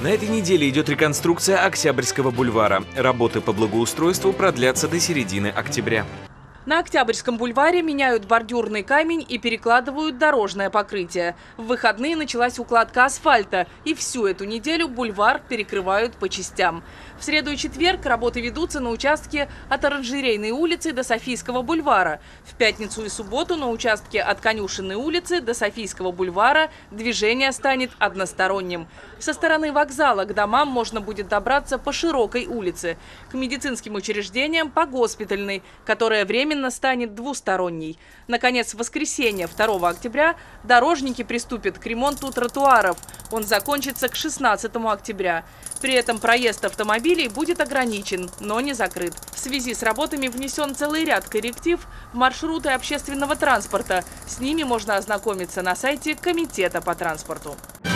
На этой неделе идет реконструкция Октябрьского бульвара. Работы по благоустройству продлятся до середины октября. На Октябрьском бульваре меняют бордюрный камень и перекладывают дорожное покрытие. В выходные началась укладка асфальта, и всю эту неделю бульвар перекрывают по частям. В среду и четверг работы ведутся на участке от Оранжерейной улицы до Софийского бульвара. В пятницу и субботу на участке от Конюшенной улицы до Софийского бульвара движение станет односторонним. Со стороны вокзала к домам можно будет добраться по широкой улице, к медицинским учреждениям по Госпитальной, которая временно станет двусторонней. Наконец, в воскресенье, 2 октября, дорожники приступят к ремонту тротуаров. Он закончится к 16 октября. При этом проезд автомобилей будет ограничен, но не закрыт. В связи с работами внесен целый ряд корректив в маршруты общественного транспорта. С ними можно ознакомиться на сайте Комитета по транспорту.